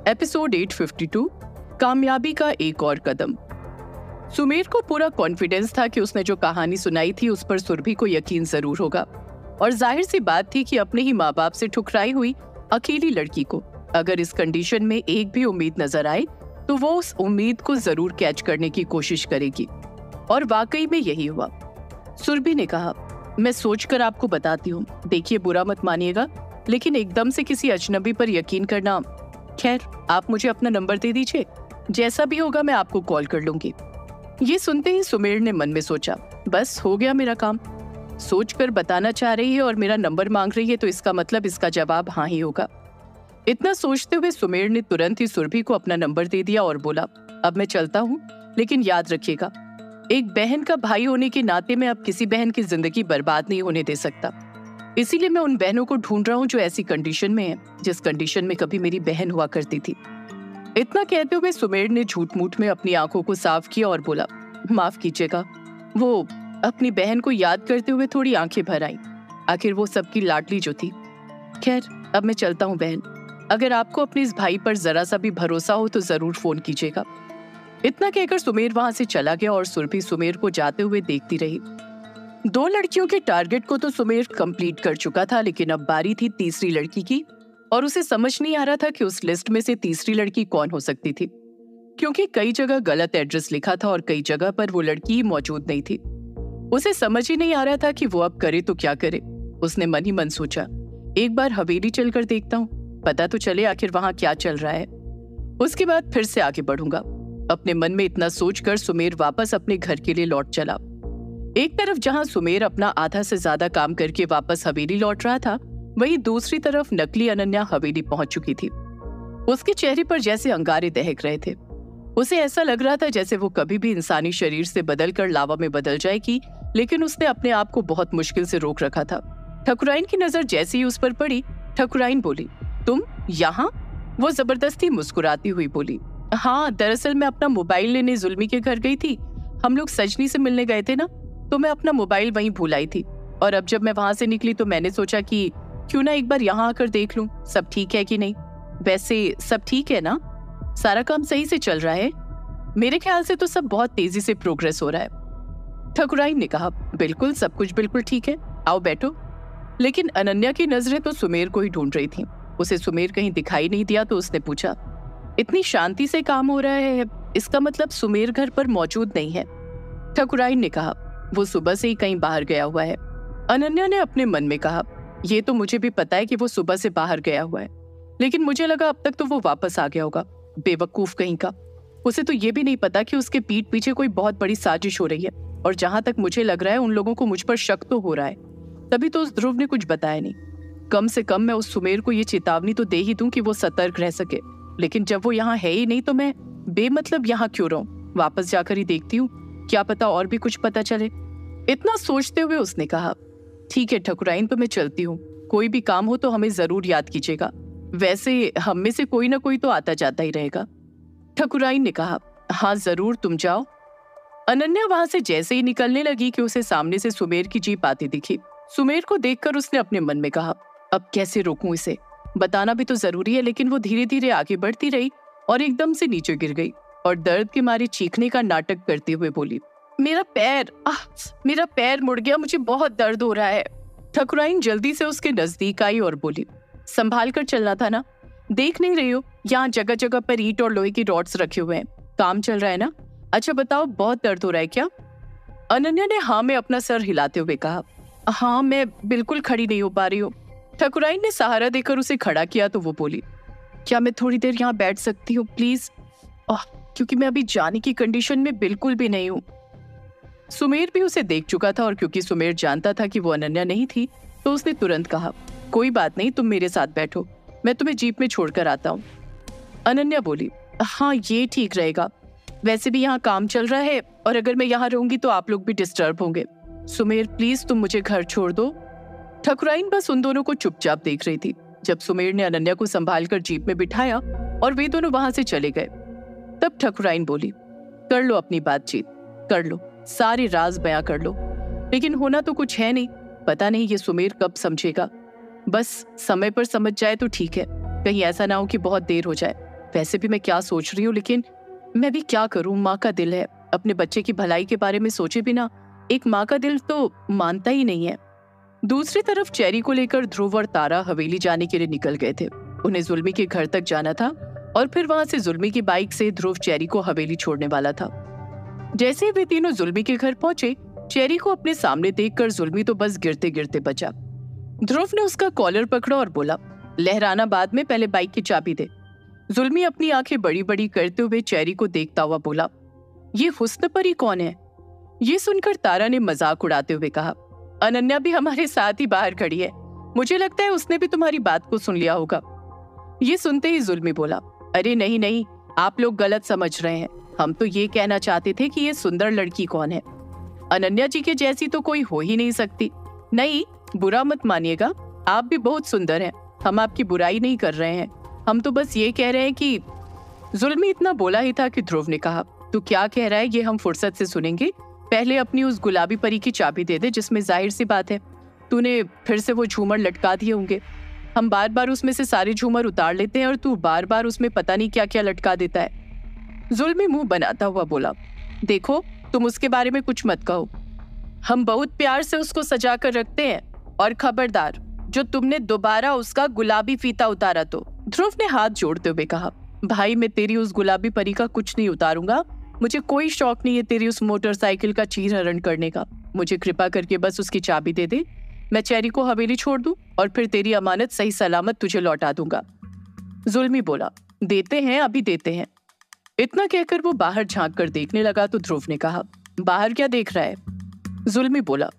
Episode 852 कामयाबी का एक और कदम। सुमेर को पूरा कॉन्फिडेंस था कि उसने जो कहानी सुनाई थी उस पर सुरभि को यकीन जरूर होगा, और जाहिर सी बात थी कि अपने ही माँ बाप से ठुकराई हुई अकेली लड़की को अगर इस कंडीशन में एक भी उम्मीद नजर आए तो वो उस उम्मीद को जरूर कैच करने की कोशिश करेगी। और वाकई में यही हुआ। सुरभि ने कहा, मैं सोचकर आपको बताती हूँ, देखिए बुरा मत मानिएगा, लेकिन एकदम से किसी अजनबी पर यकीन करना। खैर, आप मुझे अपना नंबर दे दीजिए, जैसा भी होगा मैं आपको कॉल कर लूंगी। ये सुनते ही सुमेर ने मन में सोचा, बस हो गया मेरा काम। सोचकर बताना चाह रही है और मेरा नंबर मांग रही है तो इसका मतलब इसका जवाब हाँ ही होगा। इतना सोचते हुए सुमेर ने तुरंत ही सुरभि को अपना नंबर दे दिया और बोला, अब मैं चलता हूँ, लेकिन याद रखिएगा, एक बहन का भाई होने के नाते मैं अब किसी बहन की जिंदगी बर्बाद नहीं होने दे सकता। इसीलिए मैं उन बहनों को ढूंढ रहा हूँ जो ऐसी कंडीशन में है जिस कंडीशन में कभी मेरी बहन हुआ करती थी। इतना कहते हुए सुमेर ने झूठ मूठ में अपनी आंखों को साफ किया और बोला, माफ कीजिएगा। वो अपनी बहन को याद करते हुए थोड़ी आंखें भर आई। आखिर वो सबकी लाडली जो थी। खैर, अब मैं चलता हूँ बहन, अगर आपको अपने इस भाई पर जरा सा भी भरोसा हो तो जरूर फोन कीजिएगा। इतना कहकर सुमेर वहां से चला गया और सुरभि सुमेर को जाते हुए देखती रही। 2 लड़कियों के टारगेट को तो सुमेर कंप्लीट कर चुका था, लेकिन अब बारी थी तीसरी लड़की की, और उसे समझ नहीं आ रहा था कि उस लिस्ट में से तीसरी लड़की कौन हो सकती थी, क्योंकि कई जगह गलत एड्रेस लिखा था और कई जगह पर वो लड़की ही मौजूद नहीं थी। उसे समझ ही नहीं आ रहा था कि वो अब करे तो क्या करे। उसने मन ही मन सोचा, एक बार हवेली चलकर देखता हूँ, पता तो चले आखिर वहां क्या चल रहा है, उसके बाद फिर से आगे बढ़ूंगा। अपने मन में इतना सोचकर सुमेर वापस अपने घर के लिए लौट चला। एक तरफ जहां सुमेर अपना आधा से ज्यादा काम करके वापस हवेली लौट रहा था, वहीं दूसरी तरफ नकली अनन्या हवेली पहुंच चुकी थी। उसके चेहरे पर जैसे अंगारे दहक रहे थे। उसे ऐसा लग रहा था जैसे वो कभी भी इंसानी शरीर से बदलकर लावा में बदल जाएगी, लेकिन उसने अपने आप को बहुत मुश्किल से रोक रखा था। ठकुराइन की नजर जैसे ही उस पर पड़ी, ठकुराइन बोली, तुम यहाँ? वो जबरदस्ती मुस्कुराती हुई बोली, हाँ, दरअसल मैं अपना मोबाइल लेने जुल्मी के घर गई थी। हम लोग सजनी से मिलने गए थे ना, तो मैं अपना मोबाइल वहीं भूल आई थी, और अब जब मैं वहां से निकली तो मैंने सोचा कि क्यों ना एक बार यहाँ आकर देख लूं सब ठीक है कि नहीं। वैसे सब ठीक है ना? सारा काम सही से चल रहा है? मेरे ख्याल से तो सब बहुत तेजी से प्रोग्रेस हो रहा है। ठकुराइन ने कहा, बिल्कुल, सब कुछ बिल्कुल ठीक है, आओ बैठो। लेकिन अनन्या की नजरें तो सुमेर को ही ढूंढ रही थी। उसे सुमेर कहीं दिखाई नहीं दिया तो उसने पूछा, इतनी शांति से काम हो रहा है, इसका मतलब सुमेर घर पर मौजूद नहीं है? ठकुराइन ने कहा, वो सुबह से ही कहीं बाहर गया हुआ है। अनन्या ने अपने मन में कहा, ये तो मुझे भी पता है कि वो सुबह से बाहर गया हुआ है, लेकिन मुझे लगा अब तक तो वो वापस आ गया होगा। बेवकूफ कहीं का, उसे तो ये भी नहीं पता कि उसके पीठ पीछे कोई बहुत बड़ी साजिश हो रही है, और जहां तक मुझे लग रहा है उन लोगों को मुझ पर शक तो हो रहा है, तभी तो उस ध्रुव ने कुछ बताया नहीं। कम से कम मैं उस सुमेर को ये चेतावनी तो दे ही दूं कि वो सतर्क रह सके, लेकिन जब वो यहाँ है ही नहीं तो मैं बेमतलब यहाँ क्यों रहूं? वापस जाकर ही देखती हूँ, क्या पता और भी कुछ पता चले। इतना सोचते हुए उसने कहा, ठीक है ठकुराइन, तो मैं चलती हूँ, कोई भी काम हो तो हमें जरूर याद कीजिएगा। वैसे हम में से कोई ना कोई तो आता जाता ही रहेगा। ठकुराइन ने कहा, हाँ जरूर, तुम जाओ। अनन्या वहां से जैसे ही निकलने लगी कि उसे सामने से सुमेर की जीप आती दिखी। सुमेर को देखकर उसने अपने मन में कहा, अब कैसे रोकूं इसे? बताना भी तो जरूरी है। लेकिन वो धीरे धीरे आगे बढ़ती रही और एकदम से नीचे गिर गई और दर्द के मारे चीखने का नाटक करते हुए बोली, मेरा पैर, मेरा पैर मुड़ गया, मुझे बहुत दर्द हो रहा है। ठकुराइन जल्दी से उसके नजदीक आई और बोली, संभाल कर चलना था ना, देख नहीं रही हो यहाँ जगह जगह पर ईंट और लोहे की रॉड्स रखे हुए हैं, काम चल रहा है ना? अच्छा बताओ, बहुत दर्द हो रहा है क्या? अनन्या ने हाँ में अपना सर हिलाते हुए कहा, हाँ, मैं बिल्कुल खड़ी नहीं हो पा रही हूँ। ठकुराइन ने सहारा देकर उसे खड़ा किया तो वो बोली, क्या मैं थोड़ी देर यहाँ बैठ सकती हूँ प्लीज? क्योंकि मैं अभी जाने की कंडीशन में बिल्कुल भी नहीं हूँ। सुमेर भी उसे देख चुका था और क्योंकि सुमेर जानता था कि वो अनन्या नहीं थी तो उसने तुरंत कहा, कोई बात नहीं, तुम मेरे साथ बैठो, मैं तुम्हें जीप में छोड़कर आता हूँ। अनन्या बोली, हाँ ये ठीक रहेगा, वैसे भी यहाँ काम चल रहा है और अगर मैं यहाँ रहूंगी तो आप लोग भी डिस्टर्ब होंगे। सुमेर प्लीज तुम मुझे घर छोड़ दो। ठकुराइन बस उन दोनों को चुपचाप देख रही थी। जब सुमेर ने अनन्या को संभालकर जीप में बिठाया और वे दोनों वहां से चले गए, तब ठकुराइन बोली, कर लो अपनी बातचीत, कर लो, सारे राज बयां कर लो, लेकिन होना तो कुछ है नहीं। पता नहीं ये सुमेर कब समझेगा। बस समय पर समझ जाए तो ठीक है, कहीं ऐसा ना हो कि बहुत देर हो जाए। वैसे भी मैं क्या सोच रही हूँ, लेकिन मैं भी क्या करूँ, माँ का दिल है, अपने बच्चे की भलाई के बारे में सोचे बिना एक माँ का दिल तो मानता ही नहीं है। दूसरी तरफ चेरी को लेकर ध्रुव और तारा हवेली जाने के लिए निकल गए थे। उन्हें जुल्मी के घर तक जाना था और फिर वहां से जुल्मी की बाइक से ध्रुव चेरी को हवेली छोड़ने वाला था। जैसे ही वे तीनों जुल्मी के घर पहुंचे, चेरी को अपने सामने देखकर जुल्मी तो बस गिरते गिरते बचा। ध्रुव ने उसका कॉलर पकड़ा और बोला, लहराना बाद में, पहले बाइक की चाबी दे। जुल्मी अपनी आंखें बड़ी बड़ी करते हुए चेरी को देखता हुआ बोला, ये हुस्न परी कौन है? ये सुनकर तारा ने मजाक उड़ाते हुए कहा, अनन्या भी हमारे साथ ही बाहर खड़ी है, मुझे लगता है उसने भी तुम्हारी बात को सुन लिया होगा। ये सुनते ही जुल्मी बोला, अरे नहीं नहीं, आप लोग गलत समझ रहे हैं, हम तो ये कहना चाहते थे कि ये सुंदर लड़की कौन है। अनन्या जी के जैसी तो कोई हो ही नहीं सकती। नहीं, बुरा मत मानिएगा, आप भी बहुत सुंदर हैं, हम आपकी बुराई नहीं कर रहे हैं, हम तो बस ये कह रहे हैं कि। जुल्मी इतना बोला ही था कि ध्रुव ने कहा, तू क्या कह रहा है ये हम फुर्सत से सुनेंगे, पहले अपनी उस गुलाबी परी की चाबी दे दे, जिसमें जाहिर सी बात है तूने फिर से वो झूमर लटका दिए होंगे। हम बार बार उसमें से सारे झूमर उतार लेते हैं और तू बार बार उसमें पता नहीं क्या क्या लटका देता है। जुल्मी मुंह बनाता हुआ बोला, देखो तुम उसके बारे में कुछ मत कहो, हम बहुत प्यार से उसको सजा कर रखते हैं, और खबरदार जो तुमने दोबारा उसका गुलाबी फीता उतारा तो। ध्रुव ने हाथ जोड़ते हुए कहा, भाई मैं तेरी उस गुलाबी परी का कुछ नहीं उतारूंगा, मुझे कोई शौक नहीं है तेरी उस मोटरसाइकिल का चीरहरण करने का, मुझे कृपा करके बस उसकी चाबी दे दे, मैं चेरी को हवेली छोड़ दूं और फिर तेरी अमानत सही सलामत तुझे लौटा दूंगा। जुल्मी बोला, देते हैं, अभी देते हैं। इतना कहकर वो बाहर झांक कर देखने लगा तो ध्रुव ने कहा, बाहर क्या देख रहा है? जुल्मी बोला,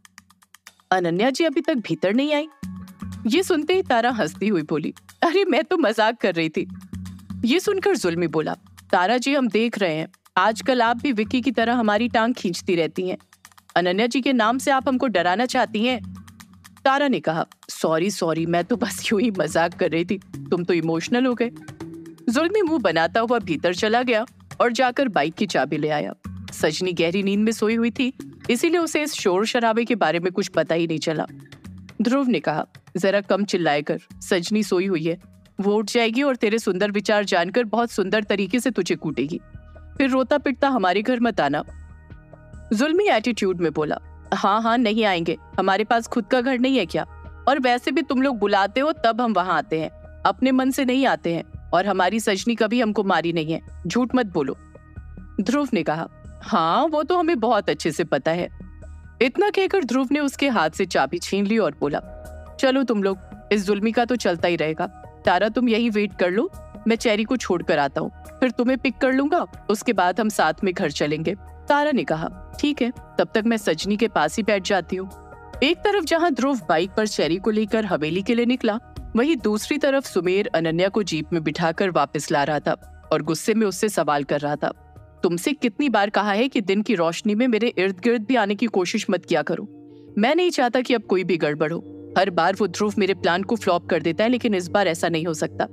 अनन्या जी अभी तक भीतर नहीं आई। ये सुनते ही तारा हंसती हुई बोली, अरे मैं तो मजाक कर रही थी। ये सुनकर जुल्मी बोला, तारा जी हम देख रहे हैं, आजकल आप भी विक्की की तरह हमारी टांग खींचती रहती हैं, अनन्या जी के नाम से आप हमको डराना चाहती हैं। तारा ने कहा, सॉरी, मैं तो बस यूं ही मजाक कर रही थी, तुम तो इमोशनल हो गए। जुल्मी मुंह बनाता हुआ भीतर चला गया और जाकर बाइक की चाबी ले आया। सजनी गहरी नींद में सोई हुई थी, इसीलिए उसे इस शोर शराबे के बारे में कुछ पता ही नहीं चला। ध्रुव ने कहा, जरा कम चिल्लाए कर, सजनी सोई हुई है, वो उठ जाएगी और तेरे सुंदर विचार जानकर बहुत सुंदर तरीके से तुझे कूटेगी, फिर रोता पिटता हमारे घर मत आना। जुल्मी एटीट्यूड में बोला, हाँ नहीं आएंगे, हमारे पास खुद का घर नहीं है क्या? और वैसे भी तुम लोग बुलाते हो तब हम वहां आते हैं, अपने मन से नहीं आते हैं, और हमारी सजनी कभी हमको मारी नहीं है, झूठ मत बोलो। ध्रुव ने कहा, हाँ वो तो हमें बहुत अच्छे से पता है। इतना कहकर ध्रुव ने उसके हाथ से चाबी छीन ली और बोला, चलो तुम लोग, इस जुल्मी का तो चलता ही रहेगा, तारा तुम यही वेट कर लो, मैं चेरी को छोड़ कर आता हूँ, फिर तुम्हें पिक कर लूंगा, उसके बाद हम साथ में घर चलेंगे। तारा ने कहा, ठीक है, तब तक मैं सजनी के पास ही बैठ जाती हूँ। एक तरफ जहाँ ध्रुव बाइक पर चेरी को लेकर हवेली के लिए निकला, वहीं दूसरी तरफ सुमेर अनन्या को जीप में बिठाकर वापस ला रहा था और गुस्से में उससे सवाल कर रहा था, तुमसे कितनी बार कहा है कि दिन की रोशनी में मेरे इर्द गिर्द भी आने की कोशिश मत किया करो, मैं नहीं चाहता कि अब कोई भी गड़बड़ हो। हर बार वो ध्रुव मेरे प्लान को फ्लॉप कर देता है, लेकिन इस बार ऐसा नहीं हो सकता।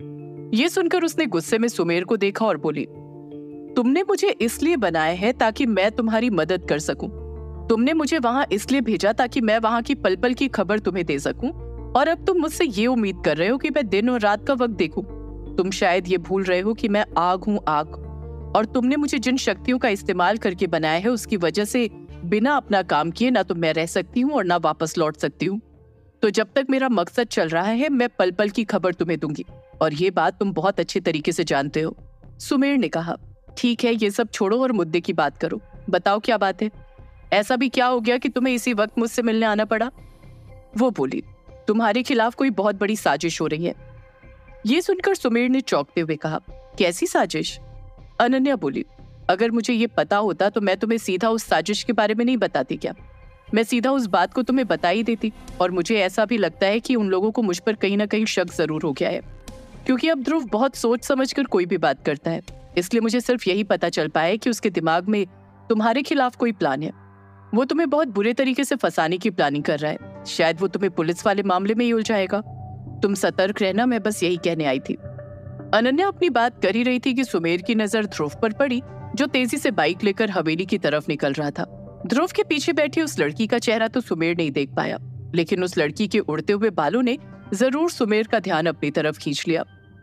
ये सुनकर उसने गुस्से में सुमेर को देखा और बोली, तुमने मुझे इसलिए बनाया है ताकि मैं तुम्हारी मदद कर सकूं, तुमने मुझे वहां इसलिए भेजा ताकि मैं वहां की पल पल की खबर तुम्हें दे सकूं, और अब तुम मुझसे ये उम्मीद कर रहे हो कि मैं दिन और रात का वक्त देखूं। तुम शायद ये भूल रहे हो कि मैं आग हूं, आग, और तुमने मुझे जिन शक्तियों का इस्तेमाल करके बनाया है उसकी वजह से बिना अपना काम किए ना तो मैं रह सकती हूँ और ना वापस लौट सकती हूँ। तो जब तक मेरा मकसद चल रहा है मैं पल पल की खबर तुम्हें दूंगी, और ये बात तुम बहुत अच्छे तरीके से जानते हो। सुमेर ने कहा, ठीक है, ये सब छोड़ो और मुद्दे की बात करो, बताओ क्या बात है, ऐसा भी क्या हो गया कि तुम्हें इसी वक्त मुझसे मिलने आना पड़ा? वो बोली, तुम्हारे खिलाफ कोई बहुत बड़ी साजिश हो रही है। ये सुनकर सुमेर ने चौंकते हुए कहा, कैसी साजिश? अनन्या बोली, अगर मुझे ये पता होता तो मैं तुम्हें सीधा उस साजिश के बारे में नहीं बताती क्या, मैं सीधा उस बात को तुम्हें बता ही देती। और मुझे ऐसा भी लगता है कि उन लोगों को मुझ पर कहीं ना कहीं शक जरूर हो गया है, क्योंकि अब ध्रुव बहुत सोच समझकर कोई भी बात करता है, इसलिए मुझे सिर्फ यही पता चल पाया कि उसके दिमाग में तुम्हारे खिलाफ कोई प्लान है, वो तुम्हें बहुत बुरे तरीके से फंसाने की प्लानिंग कर रहा है, शायद वो तुम्हें पुलिस वाले मामले में ही उलझाएगा, तुम सतर्क रहना, मैं बस यही कहने आई थी। अनन्या अपनी बात कर ही रही थी कि सुमेर की नजर ध्रुव पर पड़ी, जो तेजी से बाइक लेकर हवेली की तरफ निकल रहा था। ध्रुव के पीछे बैठी उस लड़की का चेहरा तो सुमेर नहीं देख पाया, लेकिन उस लड़की के उड़ते हुए बालों ने जरूर सुमेर का ध्यान अपनी तरफ खींच लिया।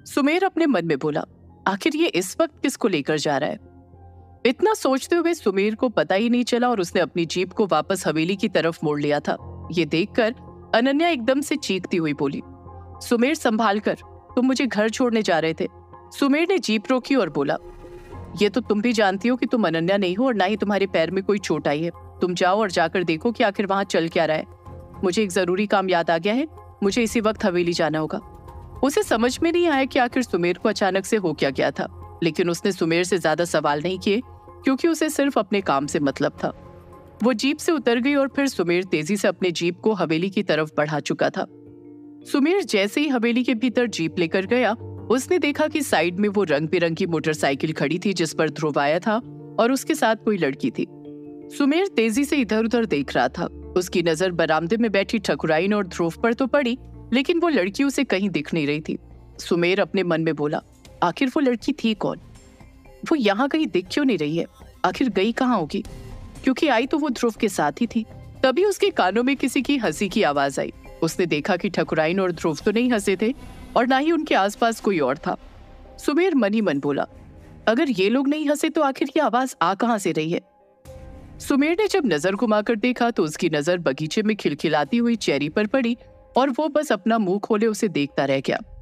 सुमेर अपने मन में बोला, आखिर ये इस वक्त किसको लेकर जा रहा है? इतना सोचते हुए सुमेर को पता ही नहीं चला और उसने अपनी जीप को वापस हवेली की तरफ मोड़ लिया था। ये देखकर अनन्या एकदम से चीखती हुई बोली, सुमेर संभाल कर, तुम मुझे घर छोड़ने जा रहे थे। सुमेर ने जीप रोकी और बोला, ये तो तुम भी जानती हो कि तुम अनन्या नहीं हो और ना ही तुम्हारे पैर में कोई चोट आई है। तुम जाओ और जाकर देखो कि आखिर वहां चल क्या रहा है। मुझे एक जरूरी काम याद आ गया है, मुझे इसी वक्त हवेली जाना होगा। उसे समझ में नहीं आया कि आखिर सुमेर को अचानक से हो क्या गया था, लेकिन उसने सुमेर से ज्यादा सवाल नहीं किए क्योंकि उसे सिर्फ अपने काम से मतलब था। वो जीप से उतर गई और फिर सुमेर तेजी से अपने जीप को हवेली की तरफ बढ़ा चुका था। सुमेर जैसे ही हवेली के भीतर जीप लेकर गया, उसने देखा कि साइड में वो रंग बिरंगी मोटरसाइकिल खड़ी थी जिस पर ध्रुव आया था और उसके साथ कोई लड़की थी। सुमेर तेजी से इधर उधर देख रहा था। उसकी नजर बरामदे में बैठी ठकुराइन और ध्रुव पर तो पड़ी, लेकिन वो लड़की उसे कहीं दिख नहीं रही थी। सुमेर अपने मन में बोला, आखिर वो लड़की थी कौन? वो यहाँ कहीं दिख क्यों नहीं रही है? आखिर गई कहाँ होगी? क्योंकि आई तो वो ध्रुव के साथ ही थी। तभी उसके कानों में किसी की हंसी की आवाज आई। उसने देखा कि ठकुराइन और ध्रुव तो नहीं हंसे थे और ना ही उनके आसपास कोई और था। सुमेर मन ही मन बोला, अगर ये लोग नहीं हंसे तो आखिर ये आवाज आ कहां से रही है? सुमेर ने जब नजर घुमाकर देखा तो उसकी नजर बगीचे में खिलखिलाती हुई चेरी पर पड़ी और वो बस अपना मुंह खोले उसे देखता रह गया।